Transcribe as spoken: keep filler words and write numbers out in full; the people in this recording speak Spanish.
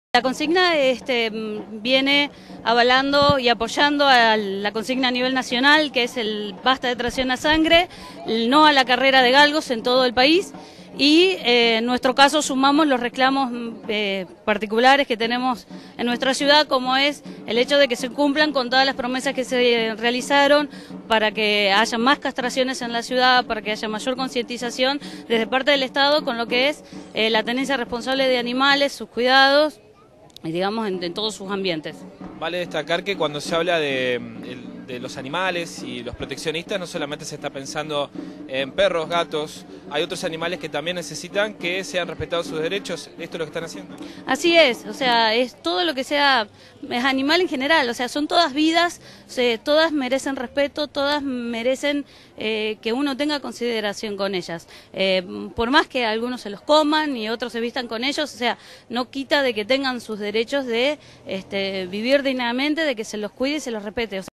La consigna este, viene avalando y apoyando a la consigna a nivel nacional, que es el basta de tracción a sangre, el no a la carrera de galgos en todo el país, y eh, en nuestro caso sumamos los reclamos eh, particulares que tenemos en nuestra ciudad, como es el hecho de que se cumplan con todas las promesas que se realizaron para que haya más castraciones en la ciudad, para que haya mayor concientización desde parte del Estado con lo que es eh, la tenencia responsable de animales, sus cuidados, y digamos en, en todos sus ambientes. Vale destacar que cuando se habla de, de los animales y los proteccionistas no solamente se está pensando en perros, gatos, hay otros animales que también necesitan que sean respetados sus derechos. ¿Esto es lo que están haciendo? Así es, o sea, es todo lo que sea, es animal en general, o sea, son todas vidas, o sea, todas merecen respeto, todas merecen eh, que uno tenga consideración con ellas. Eh, por más que algunos se los coman y otros se vistan con ellos, o sea, no quita de que tengan sus derechos de este, vivir dignamente, de que se los cuide y se los respete. O sea,